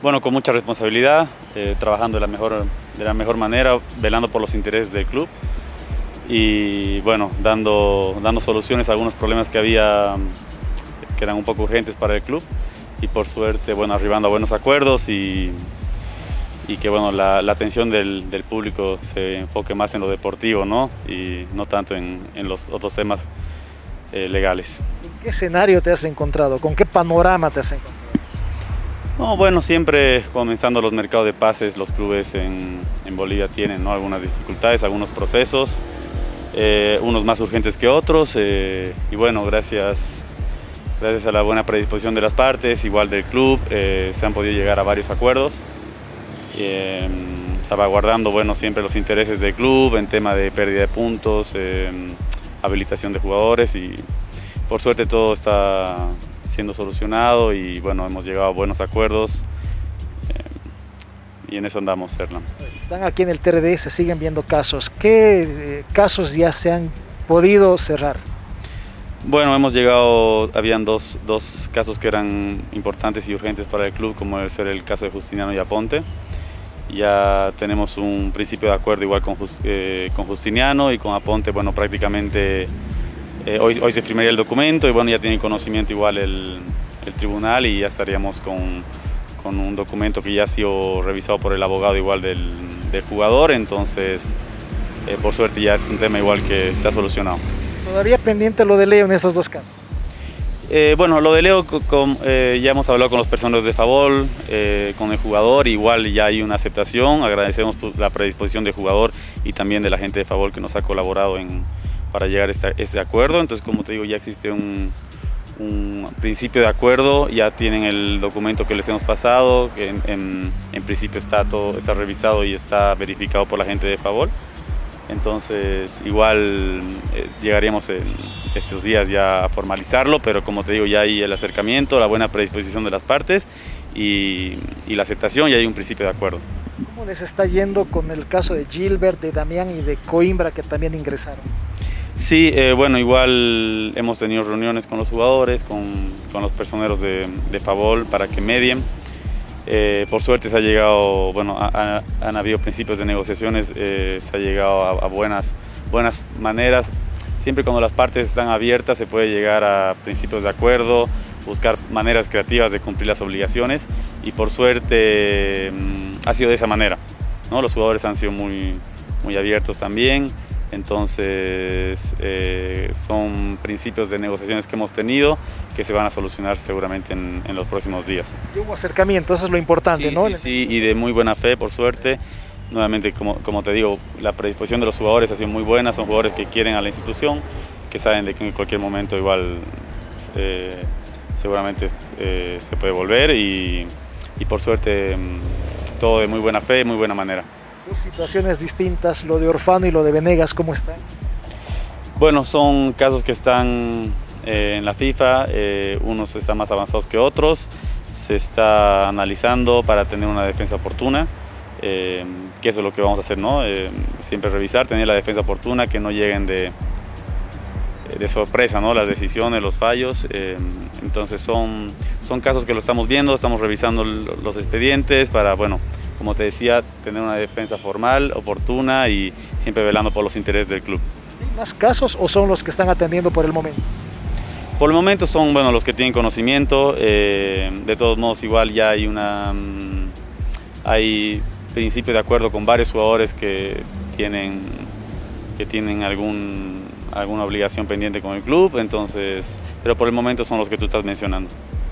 Bueno, con mucha responsabilidad, trabajando de la mejor manera, velando por los intereses del club y bueno, dando soluciones a algunos problemas que había que eran un poco urgentes para el club y por suerte, bueno, arribando a buenos acuerdos y que bueno, la atención del público se enfoque más en lo deportivo, ¿no? Y no tanto en los otros temas legales. ¿En qué escenario te has encontrado? ¿Con qué panorama te has encontrado? No, bueno, siempre comenzando los mercados de pases, los clubes en Bolivia tienen, ¿no?, algunas dificultades, algunos procesos, unos más urgentes que otros y bueno, gracias a la buena predisposición de las partes, igual del club, se han podido llegar a varios acuerdos, salvaguardando, bueno, siempre los intereses del club en tema de pérdida de puntos, habilitación de jugadores y por suerte todo está siendo solucionado y bueno, hemos llegado a buenos acuerdos y en eso andamos, Erlan. Están aquí en el TRD, se siguen viendo casos. ¿Qué casos ya se han podido cerrar? Bueno, hemos llegado, habían dos casos que eran importantes y urgentes para el club, como debe ser el caso de Justiniano y Aponte. Ya tenemos un principio de acuerdo igual con Justiniano y con Aponte, bueno, prácticamente hoy se firmaría el documento y bueno, ya tiene conocimiento igual el tribunal y ya estaríamos con un documento que ya ha sido revisado por el abogado igual del jugador, entonces por suerte ya es un tema igual que se ha solucionado. ¿Todavía pendiente lo de Leo en estos dos casos? Bueno, lo de Leo, ya hemos hablado con los personeros de Favol, con el jugador, igual ya hay una aceptación, agradecemos la predisposición del jugador y también de la gente de Favol que nos ha colaborado para llegar a ese acuerdo, entonces como te digo ya existe un principio de acuerdo, ya tienen el documento que les hemos pasado, que en principio está revisado y está verificado por la gente de Favol. Entonces igual llegaríamos en estos días ya a formalizarlo, pero como te digo ya hay el acercamiento, la buena predisposición de las partes y la aceptación y hay un principio de acuerdo. ¿Cómo les está yendo con el caso de Gilbert, de Damián y de Coimbra que también ingresaron? Sí, bueno, igual hemos tenido reuniones con los jugadores, con los personeros de Favol para que medien. Por suerte se ha llegado, bueno, han habido principios de negociaciones, se ha llegado a buenas maneras. Siempre cuando las partes están abiertas se puede llegar a principios de acuerdo, buscar maneras creativas de cumplir las obligaciones y por suerte ha sido de esa manera, ¿no? Los jugadores han sido muy abiertos también. Entonces son principios de negociaciones que hemos tenido que se van a solucionar seguramente en los próximos días. Y hubo acercamiento, eso es lo importante, sí, ¿no? Sí, y de muy buena fe, por suerte. Nuevamente, como te digo, la predisposición de los jugadores ha sido muy buena, son jugadores que quieren a la institución, que saben de que en cualquier momento igual seguramente se puede volver y por suerte todo de muy buena fe, muy buena manera. Dos situaciones distintas, lo de Orfano y lo de Venegas, ¿cómo están? Bueno, son casos que están en la FIFA, unos están más avanzados que otros, se está analizando para tener una defensa oportuna, que eso es lo que vamos a hacer, ¿no? Siempre revisar, tener la defensa oportuna, que no lleguen de sorpresa, ¿no?, las decisiones, los fallos, entonces son casos que lo estamos viendo, estamos revisando los expedientes para, bueno, como te decía, tener una defensa formal, oportuna y siempre velando por los intereses del club. ¿Hay más casos o son los que están atendiendo por el momento? Por el momento son, bueno, los que tienen conocimiento, de todos modos igual ya hay principio de acuerdo con varios jugadores que tienen alguna obligación pendiente con el club, entonces, pero por el momento son los que tú estás mencionando.